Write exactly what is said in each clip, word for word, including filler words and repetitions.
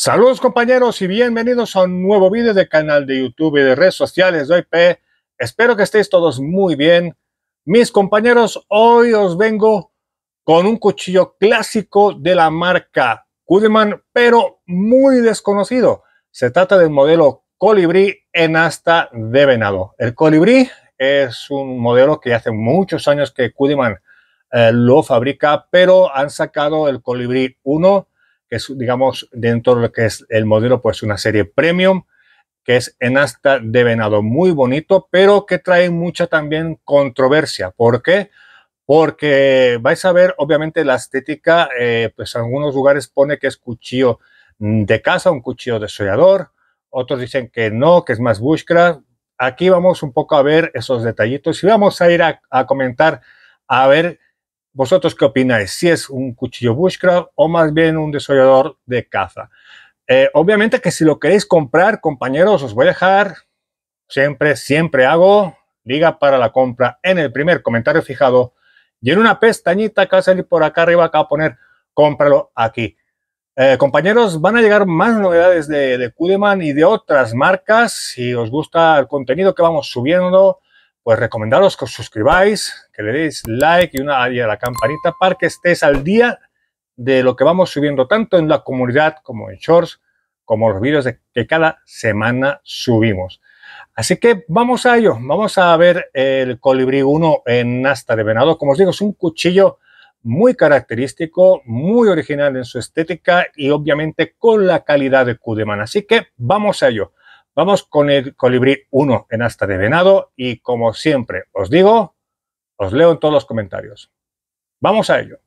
Saludos compañeros y bienvenidos a un nuevo vídeo del canal de YouTube y de redes sociales de O I P. Espero que estéis todos muy bien. Mis compañeros, hoy os vengo con un cuchillo clásico de la marca Cudeman, pero muy desconocido. Se trata del modelo Colibrí en asta de venado. El Colibrí es un modelo que hace muchos años que Cudeman eh, lo fabrica, pero han sacado el Colibrí uno, que es, digamos, dentro de lo que es el modelo, pues una serie premium, que es en asta de venado, muy bonito, pero que trae mucha también controversia. ¿Por qué? Porque vais a ver, obviamente, la estética, eh, pues en algunos lugares pone que es cuchillo de caza, un cuchillo desollador, otros dicen que no, que es más bushcraft. Aquí vamos un poco a ver esos detallitos y vamos a ir a, a comentar, a ver vosotros qué opináis, si es un cuchillo bushcraft o más bien un desollador de caza. Eh, obviamente que si lo queréis comprar, compañeros, os voy a dejar, siempre, siempre hago, liga para la compra en el primer comentario fijado y en una pestañita que va a salir por acá arriba, acá va a poner cómpralo aquí. Eh, compañeros, van a llegar más novedades de, de Cudeman y de otras marcas. Si os gusta el contenido que vamos subiendo, pues recomendaros que os suscribáis, que le deis like y una y a la campanita para que estéis al día de lo que vamos subiendo tanto en la comunidad como en shorts, como los vídeos de que cada semana subimos. Así que vamos a ello, vamos a ver el Colibrí uno en asta de venado. Como os digo, es un cuchillo muy característico, muy original en su estética y obviamente con la calidad de Cudeman. Así que vamos a ello. Vamos con el Colibrí uno en asta de venado y como siempre os digo, os leo en todos los comentarios. Vamos a ello.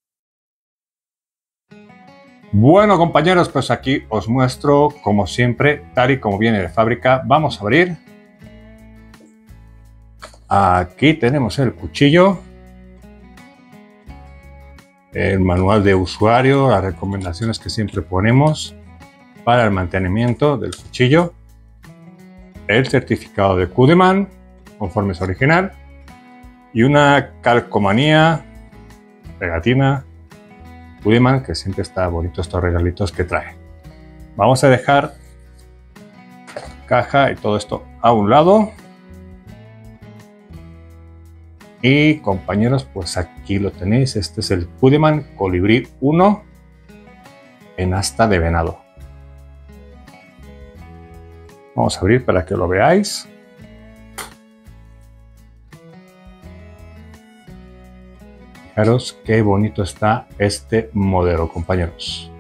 Bueno compañeros, pues aquí os muestro como siempre, tal y como viene de fábrica. Vamos a abrir. Aquí tenemos el cuchillo, el manual de usuario, las recomendaciones que siempre ponemos para el mantenimiento del cuchillo, el certificado de Cudeman conforme es original y una calcomanía, pegatina Cudeman, que siempre está bonito estos regalitos que trae. Vamos a dejar caja y todo esto a un lado. Y compañeros, pues aquí lo tenéis. Este es el Cudeman Colibrí uno en asta de venado. Vamos a abrir para que lo veáis. Fijaros qué bonito está este modelo, compañeros.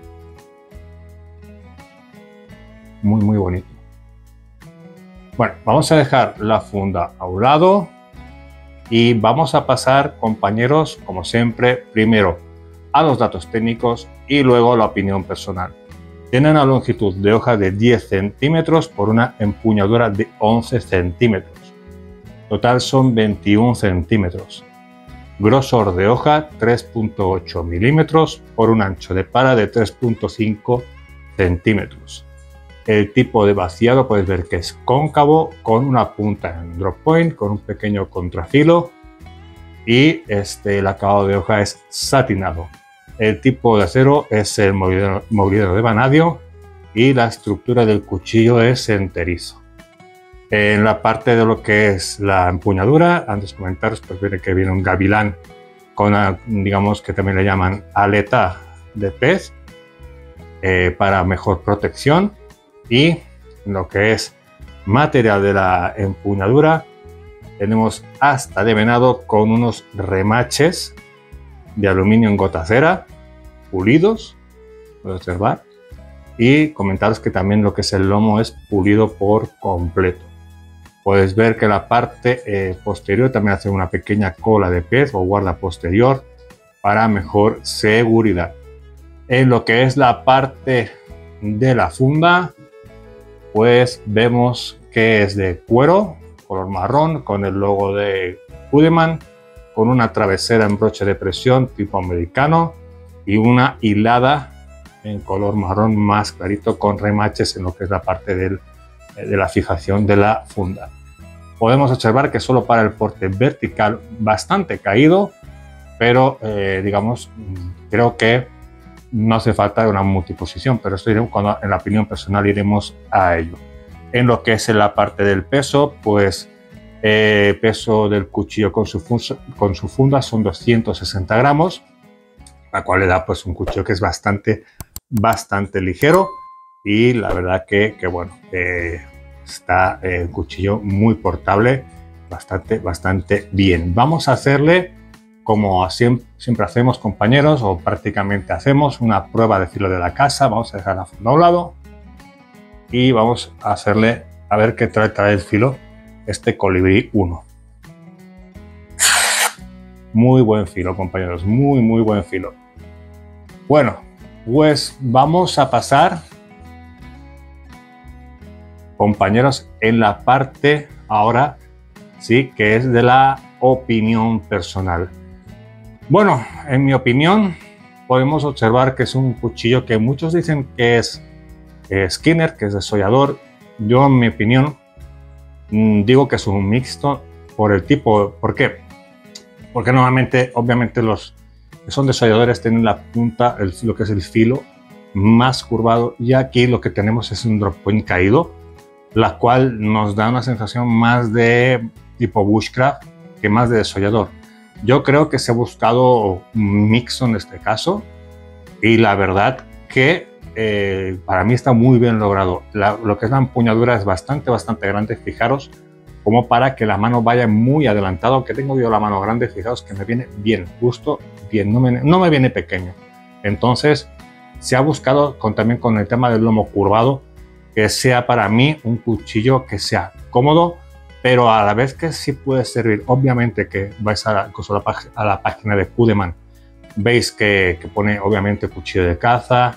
Muy, muy bonito. Bueno, vamos a dejar la funda a un lado y vamos a pasar, compañeros, como siempre, primero a los datos técnicos y luego la opinión personal. Tiene una longitud de hoja de diez centímetros por una empuñadura de once centímetros. Total son veintiún centímetros. Grosor de hoja tres punto ocho milímetros por un ancho de para de tres punto cinco centímetros. El tipo de vaciado puedes ver que es cóncavo con una punta en drop point con un pequeño contrafilo y este, el acabado de hoja es satinado. El tipo de acero es el molidero, molidero de vanadio y la estructura del cuchillo es enterizo. En la parte de lo que es la empuñadura, antes de comentaros, pues viene que viene un gavilán con, una, digamos que también le llaman aleta de pez eh, para mejor protección. Y lo que es material de la empuñadura, tenemos asta de venado con unos remaches de aluminio en gotacera pulidos, puedes observar, y comentaros que también lo que es el lomo es pulido por completo. Puedes ver que la parte eh, posterior también hace una pequeña cola de pez o guarda posterior para mejor seguridad. En lo que es la parte de la funda, pues vemos que es de cuero, color marrón, con el logo de Cudeman, con una travesera en broche de presión tipo americano y una hilada en color marrón más clarito con remaches en lo que es la parte del, de la fijación de la funda. Podemos observar que solo para el porte vertical bastante caído, pero eh, digamos, creo que no hace falta una multiposición, pero esto iremos, cuando, en la opinión personal iremos a ello. En lo que es en la parte del peso, pues eh, peso del cuchillo con su, con su funda son doscientos sesenta gramos, la cual le da pues un cuchillo que es bastante, bastante ligero, y la verdad que, que bueno, eh, está eh, un cuchillo muy portable, bastante, bastante bien. Vamos a hacerle, como siempre, siempre hacemos, compañeros, o prácticamente hacemos, una prueba de filo de la casa. Vamos a dejar la funda a un lado y vamos a hacerle a ver qué trae, trae el filo este Colibrí uno. Muy buen filo, compañeros, muy muy buen filo. Bueno, pues vamos a pasar, compañeros, en la parte ahora sí que es de la opinión personal. Bueno, en mi opinión podemos observar que es un cuchillo que muchos dicen que es eh, Skinner, que es desollador. Yo, en mi opinión, mmm, digo que es un mixto por el tipo. ¿Por qué? Porque normalmente, obviamente, los que son desolladores tienen la punta, el, lo que es el filo, más curvado, y aquí lo que tenemos es un drop point caído, la cual nos da una sensación más de tipo bushcraft que más de desollador. Yo creo que se ha buscado un mix en este caso, y la verdad que eh, para mí está muy bien logrado. La, lo que es la empuñadura es bastante, bastante grande, fijaros, como para que la mano vaya muy adelantada. Aunque tengo yo la mano grande, fijaos que me viene bien, justo bien, no me, no me viene pequeño. Entonces se ha buscado con, también con el tema del lomo curvado, que sea para mí un cuchillo que sea cómodo, pero a la vez que sí puede servir. Obviamente que vais a la, a la página de Cudeman, veis que, que pone obviamente cuchillo de caza,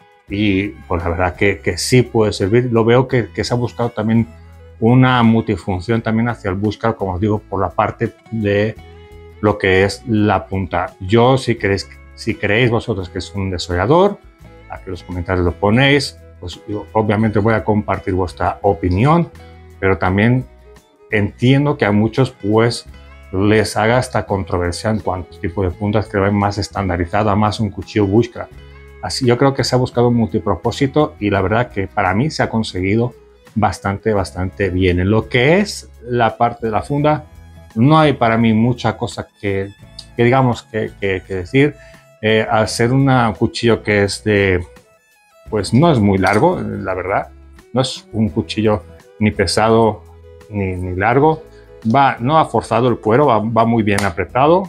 y pues la verdad que, que sí puede servir. Lo veo que, que se ha buscado también una multifunción también hacia el bushcraft, como os digo, por la parte de lo que es la punta. Yo, si queréis, si creéis vosotros que es un desollador, aquí en los comentarios lo ponéis, pues yo obviamente voy a compartir vuestra opinión, pero también entiendo que a muchos pues les haga esta controversia en cuanto a tipo de puntas que ven más estandarizada, más un cuchillo bushcraft. Así yo creo que se ha buscado un multipropósito, y la verdad que para mí se ha conseguido bastante, bastante bien. En lo que es la parte de la funda, no hay para mí mucha cosa que, que digamos que, que, que decir. Eh, al ser un cuchillo que es de, pues no es muy largo, la verdad, no es un cuchillo ni pesado Ni, ni largo, va, no ha forzado el cuero, va, va muy bien apretado,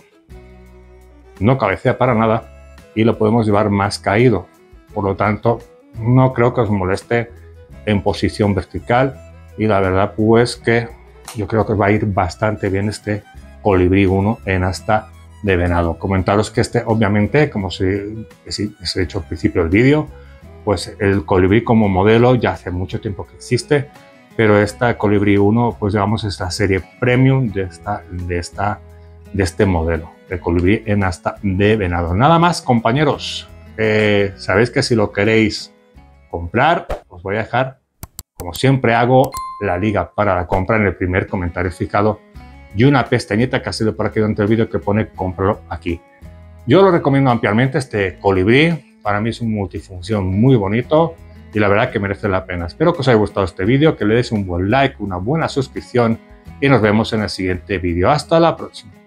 no cabecea para nada, y lo podemos llevar más caído. Por lo tanto, no creo que os moleste en posición vertical, y la verdad pues que yo creo que va a ir bastante bien este Colibrí uno en asta de venado. Comentaros que este, obviamente, como se, se, se ha dicho al principio del vídeo, pues el Colibrí como modelo ya hace mucho tiempo que existe, pero esta Colibrí uno, pues digamos, es la serie premium de, esta, de, esta, de este modelo de Colibrí en asta de venado. Nada más, compañeros, eh, sabéis que si lo queréis comprar, os voy a dejar, como siempre hago, la liga para la compra en el primer comentario fijado, y una pestañita que ha sido por aquí durante el vídeo que pone cómpralo aquí. Yo lo recomiendo ampliamente, este Colibrí. Para mí es un multifunción muy bonito, y la verdad que merece la pena. Espero que os haya gustado este vídeo, que le deis un buen like, una buena suscripción, y nos vemos en el siguiente vídeo. Hasta la próxima.